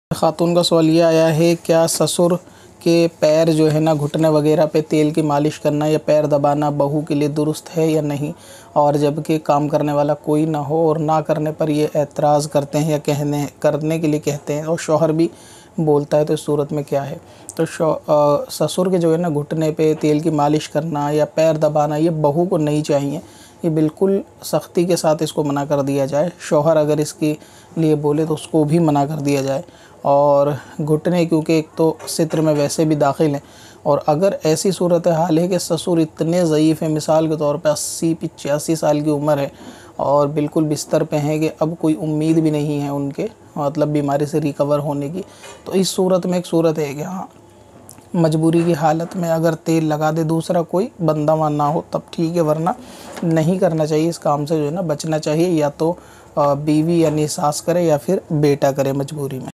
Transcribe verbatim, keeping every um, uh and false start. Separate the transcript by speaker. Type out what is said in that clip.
Speaker 1: खातून का सवाल ये आया है, क्या ससुर के पैर जो है ना घुटने वगैरह पे तेल की मालिश करना या पैर दबाना बहू के लिए दुरुस्त है या नहीं, और जबकि काम करने वाला कोई ना हो और ना करने पर ये एतराज़ करते हैं या कहने करने के लिए कहते हैं और शौहर भी बोलता है, तो इस सूरत में क्या है। तो शौ अ, ससुर के जो है ना घुटने पे तेल की मालिश करना या पैर दबाना ये बहू को नहीं चाहिए, ये बिल्कुल सख्ती के साथ इसको मना कर दिया जाए। शौहर अगर इसके लिए बोले तो उसको भी मना कर दिया जाए। और घुटने क्योंकि एक तो सित्र में वैसे भी दाखिल हैं, और अगर ऐसी सूरत हाल है कि ससुर इतने ज़यीफ़ हैं, मिसाल के तौर पे अस्सी पिचासी साल की उम्र है और बिल्कुल बिस्तर पे हैं कि अब कोई उम्मीद भी नहीं है उनके मतलब बीमारी से रिकवर होने की, तो इस सूरत में एक सूरत है कि हाँ मजबूरी की हालत में अगर तेल लगा दे दूसरा कोई बंदा वहाँ ना हो तब ठीक है, वरना नहीं करना चाहिए। इस काम से जो है ना बचना चाहिए, या तो बीवी यानी सास करे या फिर बेटा करे मजबूरी में।